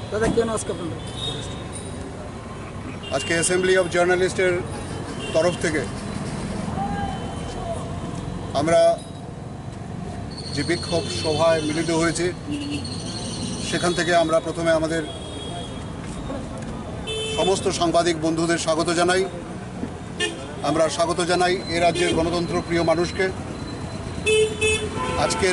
দাদা কেন আজকে আপনাদের আজকে অ্যাসেম্বলি অফ জার্নালিস্টের তরফ থেকে আমরা যে বিক্ষোভ সভায় মিলিত হয়েছে সেখান থেকে আমরা প্রথমে আমাদের সমস্ত সাংবাদিক বন্ধুদের স্বাগত জানাই। আমরা স্বাগত জানাই এ রাজ্যের গণতন্ত্র প্রিয় মানুষকে। আজকের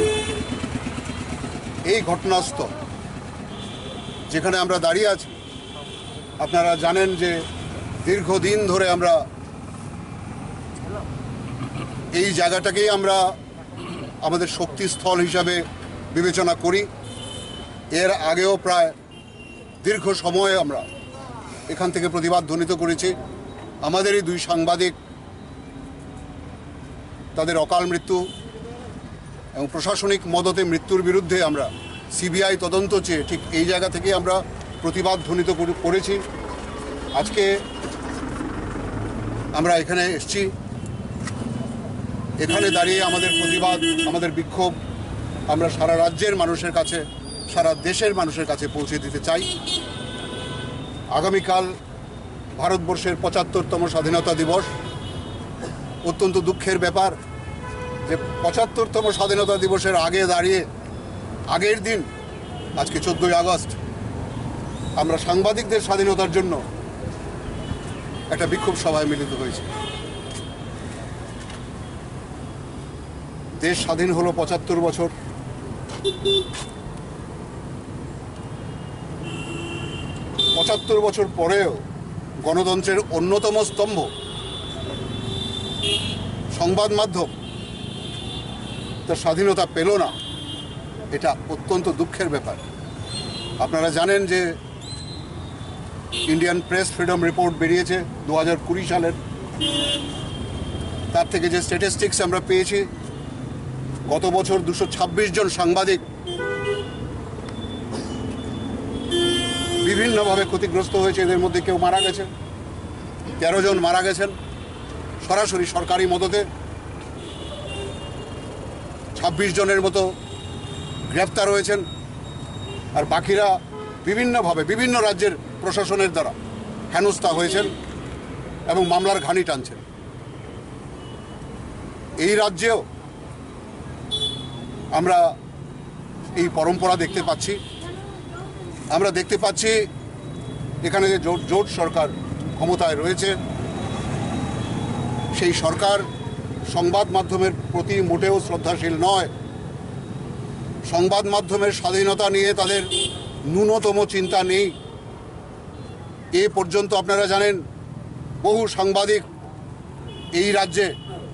এই ঘটনাস্থল যেখানে আমরা দাঁড়িয়ে আছি, আপনারা জানেন যে দীর্ঘদিন ধরে আমরা এই জায়গাটাকেই আমরা আমাদের শক্তিস্থল হিসাবে বিবেচনা করি। এর আগেও প্রায় দীর্ঘ সময়ে আমরা এখান থেকে প্রতিবাদ ধ্বনিত করেছি। আমাদেরই দুই সাংবাদিক তাদের অকাল মৃত্যু এবং প্রশাসনিক মদতে মৃত্যুর বিরুদ্ধে আমরা সিবিআই তদন্ত চেয়ে ঠিক এই জায়গা থেকে আমরা প্রতিবাদ ধ্বনিত করেছি। আজকে আমরা এখানে এসেছি, এখানে দাঁড়িয়ে আমাদের প্রতিবাদ, আমাদের বিক্ষোভ আমরা সারা রাজ্যের মানুষের কাছে, সারা দেশের মানুষের কাছে পৌঁছে দিতে চাই। আগামীকাল ভারতবর্ষের ৭৫তম স্বাধীনতা দিবস। অত্যন্ত দুঃখের ব্যাপার যে ৭৫তম স্বাধীনতা দিবসের আগে দাঁড়িয়ে আগের দিন আজকে ১৪ই আগস্ট আমরা সাংবাদিকদের স্বাধীনতার জন্য একটা বিক্ষোভ সভায় মিলিত হয়েছি। দেশ স্বাধীন হলো ৭৫ বছর। পঁচাত্তর বছর পরেও গণতন্ত্রের অন্যতম স্তম্ভ সংবাদ মাধ্যম তার স্বাধীনতা পেল না। এটা অত্যন্ত দুঃখের ব্যাপার। আপনারা জানেন যে ইন্ডিয়ান প্রেস ফ্রিডম রিপোর্ট বেরিয়েছে ২০২০ সালের। তার থেকে যে স্ট্যাটিস্টিক্স আমরা পেয়েছি, গত বছর ২২৬ জন সাংবাদিক বিভিন্নভাবে ক্ষতিগ্রস্ত হয়েছে। এদের মধ্যে কেউ মারা গেছেন, ১৩ জন মারা গেছেন সরাসরি সরকারি মদতে। ২৬ জনের মতো গ্রেপ্তার হয়েছেন, আর বাকিরা বিভিন্নভাবে বিভিন্ন রাজ্যের প্রশাসনের দ্বারা হেনস্থা হয়েছেন এবং মামলার ঘানি টানছেন। এই রাজ্যেও আমরা এই পরম্পরা দেখতে পাচ্ছি। আমরা দেখতে পাচ্ছি এখানে যে জোট সরকার ক্ষমতায় রয়েছে, সেই সরকার সংবাদ মাধ্যমের প্রতি মোটেও শ্রদ্ধাশীল নয়। সংবাদ মাধ্যমের স্বাধীনতা নিয়ে তাদের ন্যূনতম চিন্তা নেই। এ পর্যন্ত আপনারা জানেন বহু সাংবাদিক এই রাজ্যে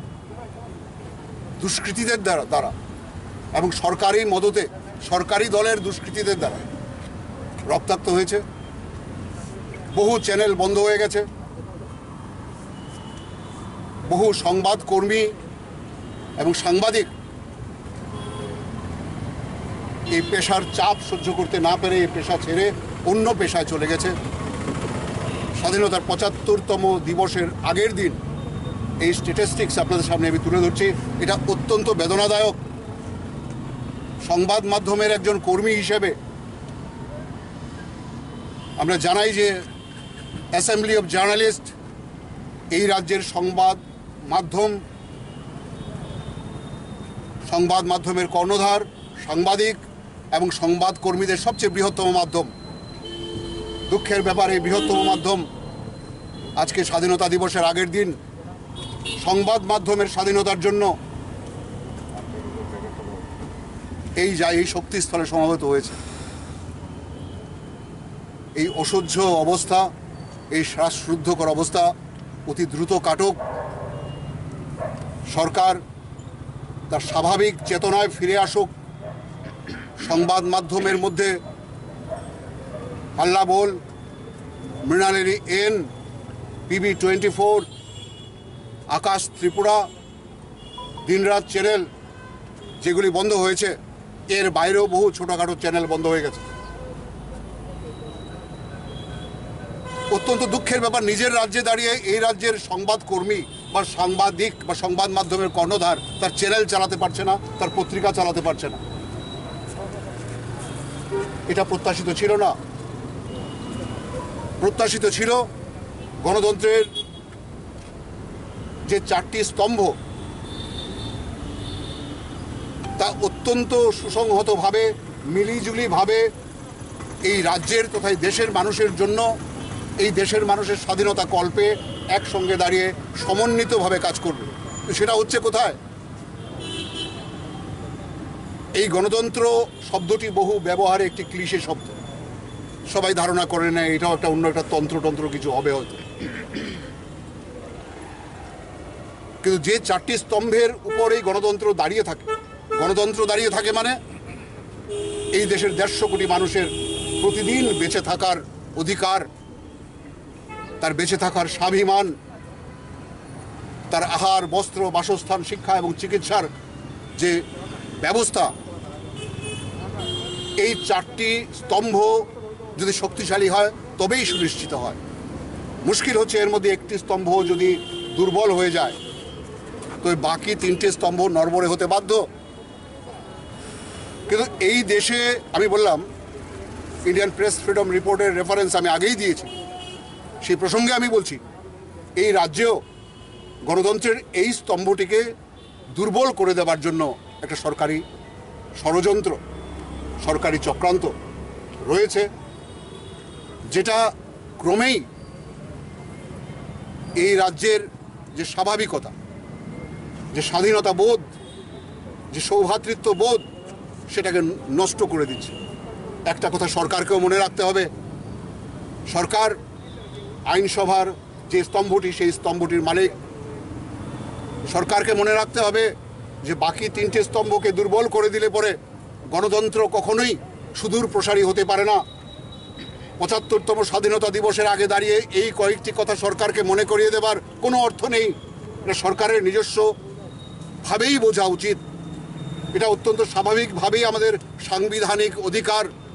দুষ্কৃতীদের দ্বারা এবং সরকারি মদতে সরকারি দলের দুষ্কৃতীদের দ্বারা রক্তাক্ত হয়েছে। বহু চ্যানেল বন্ধ হয়ে গেছে। বহু সংবাদকর্মী এবং সাংবাদিক এই পেশার চাপ সহ্য করতে না পেরে এই পেশা ছেড়ে অন্য পেশায় চলে গেছে। স্বাধীনতার ৭৫তম দিবসের আগের দিন এই স্ট্যাটিস্টিক্স আপনাদের সামনে আমি তুলে ধরছি। এটা অত্যন্ত বেদনাদায়ক। সংবাদ মাধ্যমের একজন কর্মী হিসেবে আমরা জানাই যে অ্যাসেম্বলি অফ জার্নালিস্ট এই রাজ্যের সংবাদ মাধ্যমের কর্ণধার, সাংবাদিক এবং সংবাদ কর্মীদের সবচেয়ে বৃহত্তম মাধ্যম। দুঃখের ব্যাপার, এই বৃহত্তম মাধ্যম আজকে স্বাধীনতা দিবসের আগের দিন সংবাদ মাধ্যমের স্বাধীনতার জন্য এই শক্তিস্থলে সমবেত হয়েছে। এই অসহ্য অবস্থা, এই শ্বাসরুদ্ধকর অবস্থা অতি দ্রুত কাটুক। সরকার তার স্বাভাবিক চেতনায় ফিরে আসুক। সংবাদ মাধ্যমের মধ্যে হাল্লাবোল, Mrinalini N, PB24, Akash Tripura, Dinraat channel যেগুলি বন্ধ হয়েছে, এর বাইরেও বহু ছোটোখাটো চ্যানেল বন্ধ হয়ে গেছে। অত্যন্ত দুঃখের ব্যাপার, নিজের রাজ্যে দাঁড়িয়ে এই রাজ্যের সংবাদকর্মী বা সাংবাদিক বা সংবাদ মাধ্যমের কর্ণধার তার চ্যানেল চালাতে পারছে না, তার পত্রিকা চালাতে পারছে না। এটা প্রত্যাশিত ছিল না। প্রত্যাশিত ছিল গণতন্ত্রের যে 4টি স্তম্ভ তা অত্যন্ত সুসংহতভাবে মিলিজুলিভাবে এই রাজ্যের তথা দেশের মানুষের জন্য, এই দেশের মানুষের স্বাধীনতা কল্পে একসঙ্গে দাঁড়িয়ে সমন্বিতভাবে কাজ করবে। সেটা হচ্ছে কোথায়? এই গণতন্ত্র শব্দটি বহু ব্যবহারে একটি ক্লিশে শব্দ, সবাই ধারণা করে নেয় এটাও একটা অন্য একটা তন্ত্র কিছু হবে হয়তো। কিন্তু যে 4টি স্তম্ভের উপরেই গণতন্ত্র দাঁড়িয়ে থাকে, গণতন্ত্র দাঁড়িয়ে থাকে মানে এই দেশের 150 কোটি মানুষের প্রতিদিন বেঁচে থাকার অধিকার, তার বেঁচে থাকার স্বাভিমান, তার আহার, বস্ত্র, বাসস্থান, শিক্ষা এবং চিকিৎসার যে ব্যবস্থা, এই 4টি স্তম্ভ যদি শক্তিশালী হয় তবেই সুনিশ্চিত হয়। মুশকিল হচ্ছে এর মধ্যে একটি স্তম্ভ যদি দুর্বল হয়ে যায় তো বাকি 3টে স্তম্ভ নড়বড়ে হতে বাধ্য। কিন্তু এই দেশে, আমি বললাম ইন্ডিয়ান প্রেস ফ্রিডম রিপোর্টের রেফারেন্স আমি আগেই দিয়েছি, সেই প্রসঙ্গে আমি বলছি এই রাজ্যেও গণতন্ত্রের এই স্তম্ভটিকে দুর্বল করে দেওয়ার জন্য একটা সরকারি ষড়যন্ত্র, সরকারি চক্রান্ত রয়েছে, যেটা ক্রমেই এই রাজ্যের যে স্বাভাবিকতা, যে স্বাধীনতা বোধ, যে সৌভ্রাতৃত্ব বোধ, সেটাকে নষ্ট করে দিচ্ছে। একটা কথা সরকারকেও মনে রাখতে হবে, সরকার আইনসভার যে স্তম্ভটি, সেই স্তম্ভটির মালিক। সরকারকে মনে রাখতে হবে যে বাকি 3টে স্তম্ভকে দুর্বল করে দিলে পরে গণতন্ত্র কখনোই সুদূর প্রসারী হতে পারে না। 75তম স্বাধীনতা দিবসের আগে দাঁড়িয়ে এই কয়েকটি কথা সরকারকে মনে করিয়ে দেবার কোনো অর্থ নেই। এটা সরকারের নিজস্বভাবেই বোঝা উচিত। এটা অত্যন্ত স্বাভাবিকভাবেই আমাদের সাংবিধানিক অধিকার